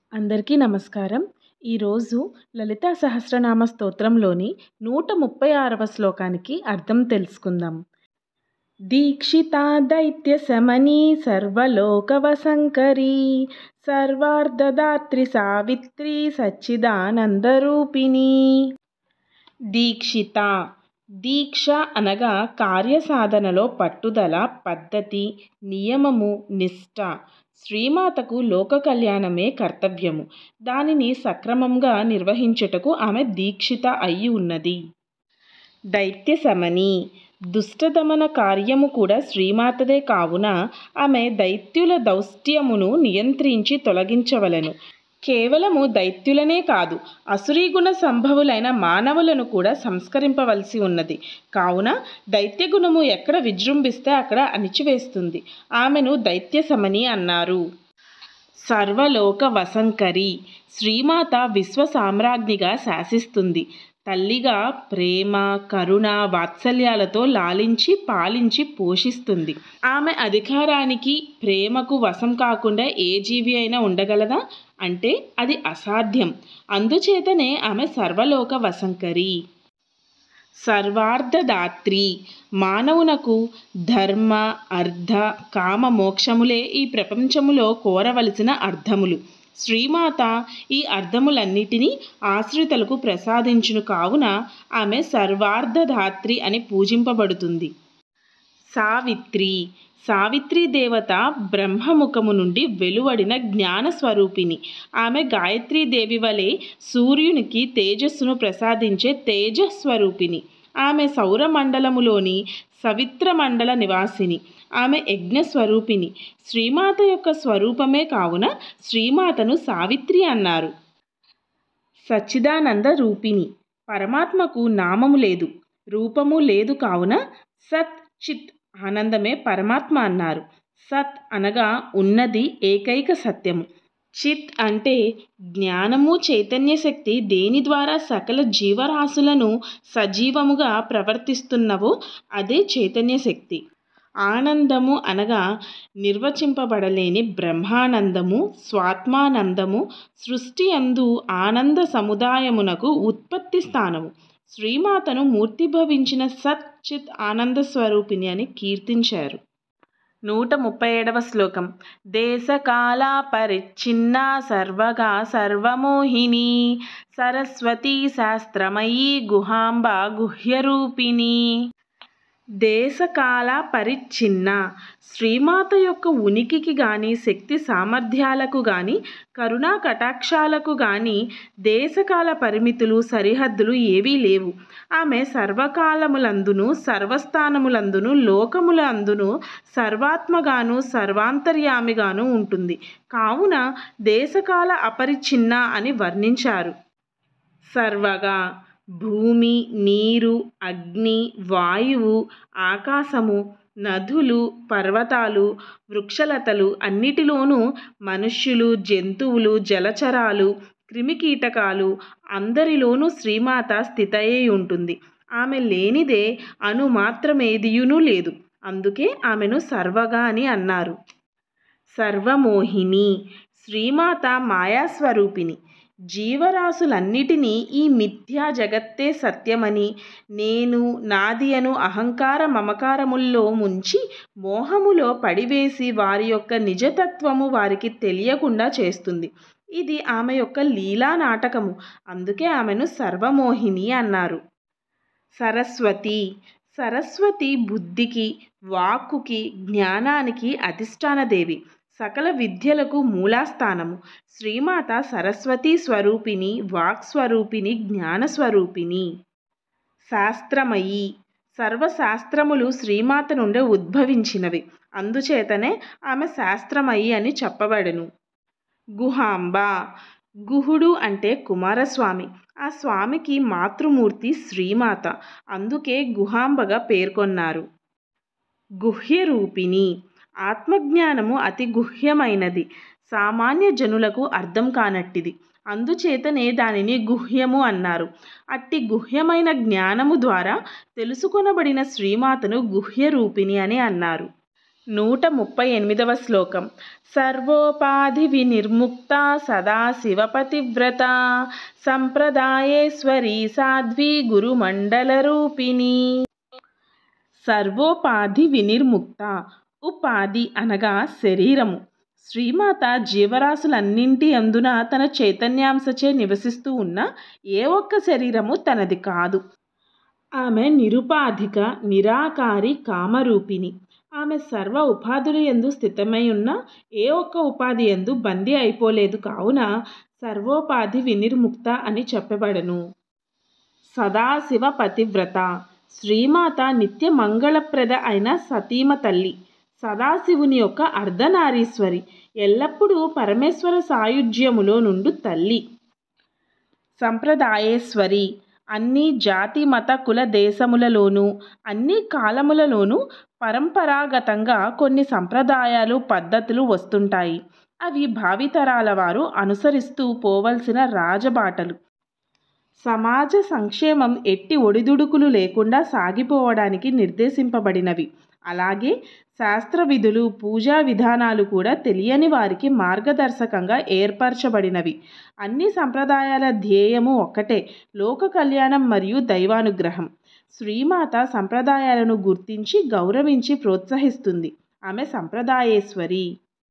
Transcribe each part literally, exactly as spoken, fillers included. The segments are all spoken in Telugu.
అందరికీ నమస్కారం. ఈరోజు లలితా సహస్రనామ స్తోత్రంలోని నూట ముప్పై ఆరవ శ్లోకానికి అర్థం తెలుసుకుందాం. దీక్షితా దైత్య శమనీ సర్వలోకవశంకరీ సర్వార్ధదాత్రి సావిత్రి సచ్చిదానందరూపిణి. దీక్షిత దీక్ష అనగా కార్యసాధనలో పట్టుదల, పద్ధతి, నియమము, నిష్ఠ. శ్రీమాతకు లోక కళ్యాణమే కర్తవ్యము. దానిని సక్రమంగా నిర్వహించుటకు ఆమె దీక్షిత అయి ఉన్నది. దైత్య శమని దుష్టదమన కార్యము కూడా శ్రీమాతదే కావున ఆమె దైత్యుల దౌష్ట్యమును నియంత్రించి తొలగించవలెను. కేవలము దైత్యులనే కాదు, అసురీగుణ సంభవులైన మానవులను కూడా సంస్కరింపవలసి ఉన్నది. కావున దైత్యగుణము ఎక్కడ విజృంభిస్తే అక్కడ అణిచివేస్తుంది. ఆమెను దైత్య శమని అన్నారు. సర్వలోక వశంకరి శ్రీమాత విశ్వ సామ్రాజ్ఞిగా శాసిస్తుంది. తల్లిగా ప్రేమ, కరుణ, వాత్సల్యాలతో లాలించి పాలించి పోషిస్తుంది. ఆమె అధికారానికి, ప్రేమకు వశం కాకుండా ఏ జీవి అయినా ఉండగలదా అంటే అది అసాధ్యం. అందుచేతనే ఆమె సర్వలోక వశంకరి. సర్వార్ధదాత్రి మానవునకు ధర్మ, అర్థ, కామ మోక్షములే ఈ ప్రపంచములో కోరవలసిన అర్థములు. శ్రీమాత ఈ అర్థములన్నిటినీ ఆశ్రితలకు ప్రసాదించును. కావున ఆమె సర్వార్ధదాత్రి అని పూజింపబడుతుంది. సావిత్రి సావిత్రి దేవత బ్రహ్మముఖము నుండి వెలువడిన జ్ఞాన స్వరూపిణి. ఆమె గాయత్రీదేవి వలె సూర్యునికి తేజస్సును ప్రసాదించే తేజస్వరూపిణి. ఆమె సౌరమండలములోని సవిత్ర మండల నివాసిని. ఆమె యజ్ఞస్వరూపిణి. శ్రీమాత యొక్క స్వరూపమే కావున శ్రీమాతను సావిత్రి అన్నారు. సచ్చిదానంద రూపిణి పరమాత్మకు నామము లేదు, రూపము లేదు. కావున సత్ చిత్ ఆనందమే పరమాత్మ అన్నారు. సత్ అనగా ఉన్నది, ఏకైక సత్యము. చిత్ అంటే జ్ఞానము, చైతన్య శక్తి దేని ద్వారా సకల జీవరాశులను సజీవముగా ప్రవర్తిస్తున్నవో అదే చైతన్య శక్తి. ఆనందము అనగా నిర్వచింపబడలేని బ్రహ్మానందము, స్వాత్మానందము. సృష్టి యందు ఆనంద సముదాయమునకు ఉత్పత్తి స్థానము. శ్రీమాతను మూర్తిభవించిన సత్ చిత్ ఆనంద స్వరూపిణి అని కీర్తించారు. నూట ముప్పై ఏడవ శ్లోకం. దేశకాల పరిచ్ఛిన్న సర్వగా సర్వమోహిని సరస్వతి శాస్త్రమయీ గుహాంబ గుహ్యరూపిణి. దేశకాల పరిచ్ఛిన్న శ్రీమాత యొక్క ఉనికికి గాని, శక్తి సామర్థ్యాలకు గాని, కరుణా కటాక్షాలకు గాని దేశకాల పరిమితులు, సరిహద్దులు ఏవీ లేవు. ఆమె సర్వకాలములందును, సర్వస్థానములందును, లోకములందును సర్వాత్మగాను, సర్వాంతర్యామిగాను ఉంటుంది. కావున దేశకాల అపరిచ్ఛిన్న అని వర్ణించారు. సర్వగా భూమి, నీరు, అగ్ని, వాయువు, ఆకాశము, నదులు, పర్వతాలు, వృక్షలతలు అన్నిటిలోనూ మనుష్యులు, జంతువులు, జలచరాలు, క్రిమికీటకాలు అందరిలోనూ శ్రీమాత స్థితయై ఉంటుంది. ఆమె లేనిదే అణు మాత్రమేదియునూ లేదు. అందుకే ఆమెను సర్వగా అని అన్నారు. సర్వమోహిని శ్రీమాత మాయాస్వరూపిణి. జీవరాశులన్నిటినీ ఈ మిథ్యా జగత్తే సత్యమని, నేను, నాది అను అహంకార మమకారముల్లో ముంచి మోహములో పడివేసి వారి యొక్క నిజతత్వము వారికి తెలియకుండా చేస్తుంది. ఇది ఆమె యొక్క లీలా నాటకము. అందుకే ఆమెను సర్వమోహిని అన్నారు. సరస్వతి సరస్వతి బుద్ధికి, వాక్కుకి, జ్ఞానానికి అధిష్టానదేవి. సకల విద్యలకు మూలాస్థానము. శ్రీమాత సరస్వతీ స్వరూపిణి, వాక్స్వరూపిణి, జ్ఞానస్వరూపిణి. శాస్త్రమయీ సర్వశాస్త్రములు శ్రీమాత నుండే ఉద్భవించినవి. అందుచేతనే ఆమె శాస్త్రమయీ అని చెప్పబడెను. గుహాంబ గుహుడు అంటే కుమారస్వామి. ఆ స్వామికి మాతృమూర్తి శ్రీమాత. అందుకే గుహాంబగా పేర్కొన్నారు. గుహ్యరూపిణి ఆత్మజ్ఞానము అతి గుహ్యమైనది, సామాన్య జనులకు అర్థం కానట్టిది. అందుచేతనే దానిని గుహ్యము అన్నారు. అట్టి గుహ్యమైన జ్ఞానము ద్వారా తెలుసుకొనబడిన శ్రీమాతను గుహ్యరూపిణి అని అన్నారు. నూట ముప్పై ఎనిమిదవ శ్లోకం. సర్వోపాధి వినిర్ముక్త సదాశివపతివ్రత సంప్రదాయేశ్వరీ సాధ్వి గురుమండల రూపిణి. సర్వోపాధి వినిర్ముక్త. ఉపాధి అనగా శరీరము. శ్రీమాత జీవరాశులన్నింటి అందున తన చైతన్యాంశచే నివసిస్తూ ఉన్న ఏ ఒక్క శరీరము తనది కాదు. ఆమె నిరుపాధిక నిరాకారి కామరూపిణి. ఆమె సర్వ ఉపాధుల యందు స్థితమై ఉన్న ఏ ఒక్క ఉపాధి యందు బందీ అయిపోలేదు కావున సర్వోపాధి వినిర్ముక్త అని చెప్పబడను. సదాశివ పతివ్రత. శ్రీమాత నిత్య మంగళప్రద అయిన సతీమ తల్లి. సదాశివుని యొక్క అర్ధనారీశ్వరి. ఎల్లప్పుడూ పరమేశ్వర సాయుధ్యములో నుండు తల్లి. సంప్రదాయేశ్వరి. అన్ని జాతి మత కుల దేశములలోనూ అన్ని కాలములలోనూ పరంపరాగతంగా కొన్ని సంప్రదాయాలు పద్ధతులు వస్తుంటాయి. అవి భావితరాల వారు అనుసరిస్తూ పోవలసిన రాజబాటలు. సమాజ సంక్షేమం ఎట్టి ఒడిదుడుకులు లేకుండా సాగిపోవడానికి నిర్దేశింపబడినవి. అలాగే శాస్త్ర విధులు పూజా విధానాలు కూడా తెలియని వారికి మార్గదర్శకంగా ఏర్పరచబడినవి. అన్ని సంప్రదాయాల ధ్యేయము ఒక్కటే, లోక కళ్యాణం మరియు దైవానుగ్రహం. శ్రీమాత సంప్రదాయాలను గుర్తించి గౌరవించి ప్రోత్సహిస్తుంది. ఆమె సంప్రదాయేశ్వరి.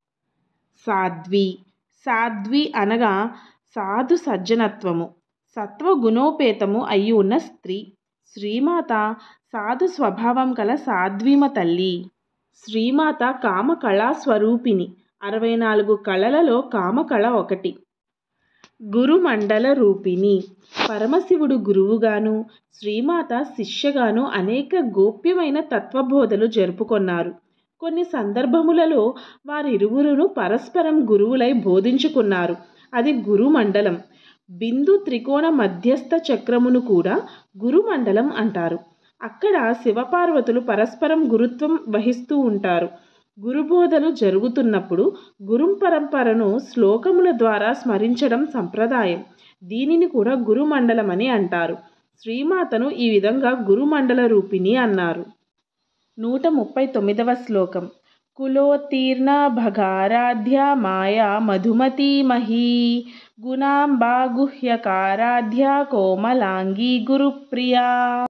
సాధ్వి. సాధ్వి అనగా సాధు సజ్జనత్వము సత్వగుణోపేతము అయి ఉన్న స్త్రీ. శ్రీమాత సాధు స్వభావం కల సాధ్వీమ తల్లి. శ్రీమాత కామకళా స్వరూపిణి. అరవై నాలుగు కళలలో కామకళ ఒకటి. గురుమండల రూపిణి. పరమశివుడు గురువుగాను శ్రీమాత శిష్యగాను అనేక గోప్యమైన తత్వబోధలు జరుపుకొన్నారు. కొన్ని సందర్భములలో వారిరువురును పరస్పరం గురువులై బోధించుకున్నారు. అది గురుమండలం. బిందు త్రికోణ మధ్యస్థ చక్రమును కూడా గురుమండలం అంటారు. అక్కడ శివపార్వతులు పరస్పరం గురుత్వం వహిస్తూ ఉంటారు. గురుబోధలు జరుగుతున్నప్పుడు గురు పరంపరను శ్లోకముల ద్వారా స్మరించడం సంప్రదాయం. దీనిని కూడా గురుమండలం అని అంటారు. శ్రీమాతను ఈ విధంగా గురుమండల రూపిణి అన్నారు. నూట ముప్పై తొమ్మిదవ శ్లోకం. కులోత్తీర్ణ భగారాధ్య మాయా మధుమతీ మహీ గుణాంబా గుహ్యకారాధ్య కోమలాంగి గురుప్రియా.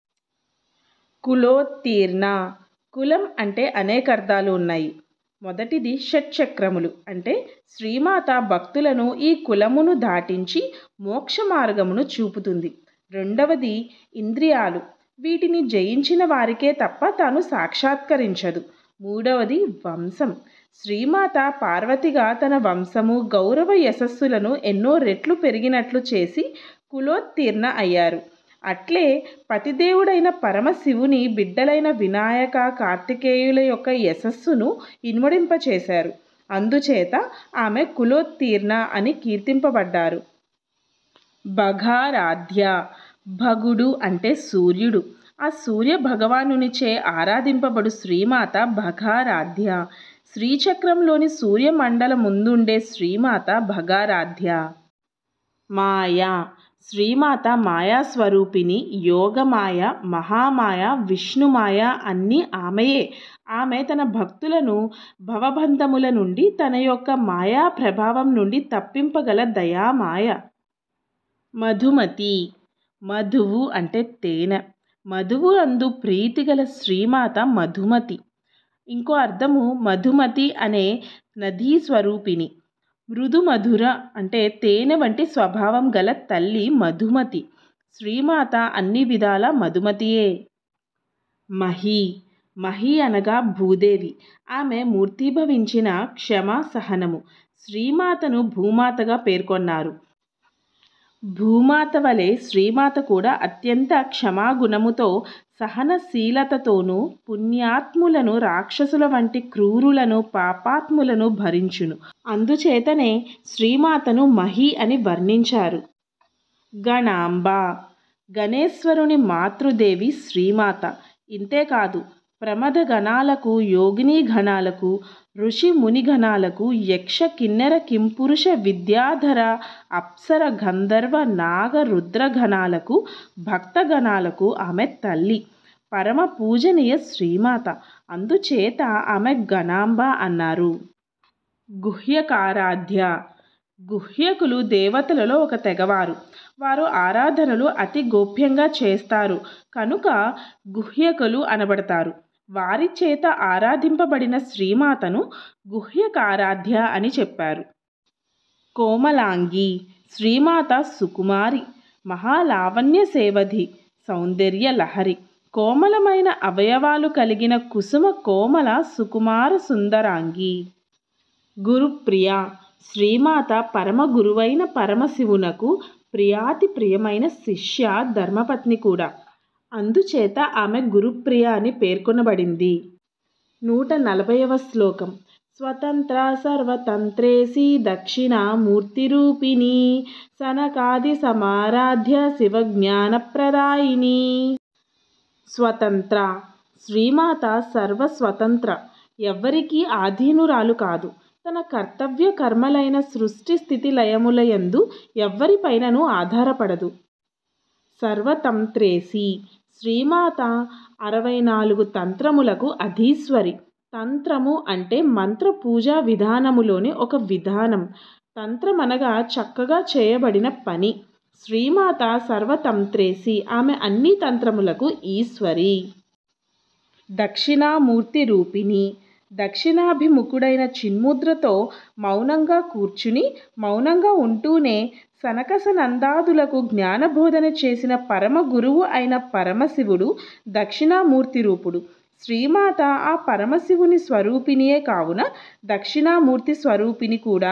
కులోత్తీర్ణ. కులం అంటే అనేక అర్థాలు ఉన్నాయి. మొదటిది షట్చక్రములు అంటే శ్రీమాత భక్తులను ఈ కులమును దాటించి మోక్ష మార్గమును చూపుతుంది. రెండవది ఇంద్రియాలు. వీటిని జయించిన వారికే తప్ప తాను సాక్షాత్కరించదు. మూడవది వంశం. శ్రీమాత పార్వతిగా తన వంశము గౌరవ యశస్సులను ఎన్నో రెట్లు పెరిగినట్లు చేసి కులోత్తీర్ణ అయ్యారు. అట్లే పతిదేవుడైన పరమశివుని బిడ్డలైన వినాయక కార్తికేయుల యొక్క యశస్సును ఇనుమడింపచేశారు. అందుచేత ఆమె కులోత్తీర్ణ అని కీర్తింపబడ్డారు. భగారాధ్య. భగుడు అంటే సూర్యుడు. ఆ సూర్య భగవానునిచే ఆరాధింపబడు శ్రీమాత భగారాధ్య. శ్రీచక్రంలోని సూర్యమండల ముందుండే శ్రీమాత భగారాధ్య. మాయా. శ్రీమాత మాయాస్వరూపిణి. యోగమాయ, మహామాయ, విష్ణుమాయ అన్నీ ఆమెయే. ఆమె తన భక్తులను భవబంధముల నుండి తన యొక్క మాయా ప్రభావం నుండి తప్పింపగల దయామాయ. మధుమతి. మధువు అంటే తేనె. మధువు అందు ప్రీతిగల శ్రీమాత మధుమతి. ఇంకో అర్థము మధుమతి అనే నదీ స్వరూపిణి. మృదు మధుర అంటే తేనె వంటి స్వభావం గల తల్లి మధుమతి. శ్రీమాత అన్ని విధాల మధుమతియే. మహి. మహి అనగా భూదేవి. ఆమె మూర్తీభవించిన క్షమ సహనము. శ్రీమాతను భూమాతగా పేర్కొన్నారు. భూమాత వలె శ్రీమాత కూడా అత్యంత క్షమాగుణముతో సహనశీలతతోనూ పుణ్యాత్ములను రాక్షసుల వంటి క్రూరులను పాపాత్ములను భరించును. అందుచేతనే శ్రీమాతను మహి అని వర్ణించారు. గణాంబ. గణేశ్వరుని మాతృదేవి శ్రీమాత. ఇంతేకాదు ప్రమద గణాలకు, యోగిని గణాలకు, ఋషి ముని గణాలకు, యక్ష కిన్నెర కింపురుష విద్యాధర అప్సర గంధర్వ నాగ రుద్ర గణాలకు, భక్త గణాలకు ఆమె తల్లి. పరమ పూజనీయ శ్రీమాత. అందుచేత ఆమె గణాంబ అన్నారు. గుహ్యకారాధ్య. గుహ్యకులు దేవతలలో ఒక తెగవారు. వారు ఆరాధనలు అతి గోప్యంగా చేస్తారు కనుక గుహ్యకులు అనబడతారు. వారి చేత ఆరాధింపబడిన శ్రీమాతను గుహ్యకారాధ్య అని చెప్పారు. కోమలాంగి. శ్రీమాత సుకుమారి, మహాలావణ్య సేవధి, సౌందర్య లహరి, కోమలమైన అవయవాలు కలిగిన కుసుమ కోమల సుకుమార సుందరాంగి. గురుప్రియ. శ్రీమాత పరమ గురువైన పరమశివునకు ప్రియాతి ప్రియమైన శిష్య ధర్మపత్ని కూడా. అందుచేత ఆమె గురుప్రియ అని పేర్కొనబడింది. నూట నలభైవ శ్లోకం. స్వతంత్ర సర్వతంత్రేసి దక్షిణామూర్తిరూపిణి సనకాది సమారాధ్య శివజ్ఞానప్రదాయిని. స్వతంత్ర. శ్రీమాత సర్వస్వతంత్ర, ఎవ్వరికీ ఆధీనురాలు కాదు. తన కర్తవ్య కర్మలైన సృష్టి స్థితి లయములయందు ఎవ్వరిపైనను ఆధారపడదు. సర్వతంత్రేసి. శ్రీమాత అరవై నాలుగు తంత్రములకు అధీశ్వరి. తంత్రము అంటే మంత్ర పూజా విధానములోని ఒక విధానం. తంత్రమనగా చక్కగా చేయబడిన పని. శ్రీమాత సర్వతంత్రేసి, ఆమె అన్ని తంత్రములకు ఈశ్వరి. దక్షిణామూర్తి రూపిణి. దక్షిణాభిముఖుడైన చిన్ముద్రతో మౌనంగా కూర్చుని మౌనంగా ఉంటూనే సనకసనందాదులకు జ్ఞానబోధన చేసిన పరమ గురువు అయిన పరమశివుడు దక్షిణామూర్తి రూపుడు. శ్రీమాత ఆ పరమశివుని స్వరూపిణియే కావున దక్షిణామూర్తి స్వరూపిణి కూడా.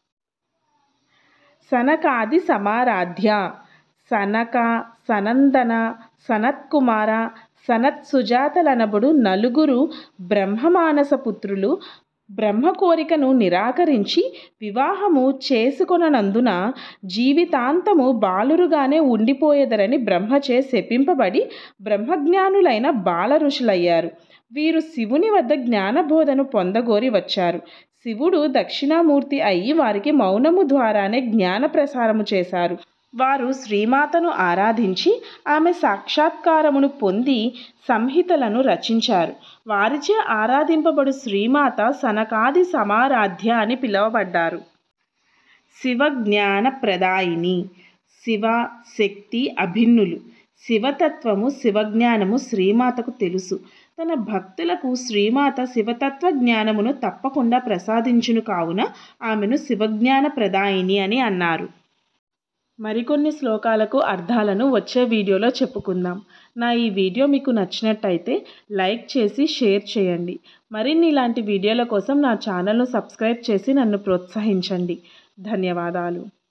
సనకాది సమారాధ్య. సనక, సనందన, సనత్కుమార, సనత్ సుజాతలనబడు నలుగురు బ్రహ్మమానస పుత్రులు బ్రహ్మ కోరికను నిరాకరించి వివాహము చేసుకొననందున జీవితాంతము బాలురుగానే ఉండిపోయేదరని బ్రహ్మచే శపింపబడి బ్రహ్మజ్ఞానులైన బాల ఋషులయ్యారు. వీరు శివుని వద్ద జ్ఞానబోధను పొందగోరి వచ్చారు. శివుడు దక్షిణామూర్తి అయి వారికి మౌనము ద్వారానే జ్ఞాన ప్రసారము చేశారు. వారు శ్రీమాతను ఆరాధించి ఆమె సాక్షాత్కారమును పొంది సంహితలను రచించారు. వారిచే ఆరాధింపబడు శ్రీమాత సనకాది సమారాధ్య అని పిలువబడ్డారు. శివజ్ఞాన ప్రదాయిని. శివ, శక్తి అభిన్నులు. శివతత్వము, శివజ్ఞానము శ్రీమాతకు తెలుసు. తన భక్తులకు శ్రీమాత శివతత్వ జ్ఞానమును తప్పకుండా ప్రసాదించును కావున ఆమెను శివజ్ఞాన ప్రదాయిని అని అన్నారు. మరికొన్ని శ్లోకాలకు అర్థాలను వచ్చే వీడియోలో చెప్పుకుందాం. నా ఈ వీడియో మీకు నచ్చినట్టయితే లైక్ చేసి షేర్ చేయండి. మరిన్ని ఇలాంటి వీడియోల కోసం నా ఛానల్ను సబ్స్క్రైబ్ చేసి నన్ను ప్రోత్సహించండి. ధన్యవాదాలు.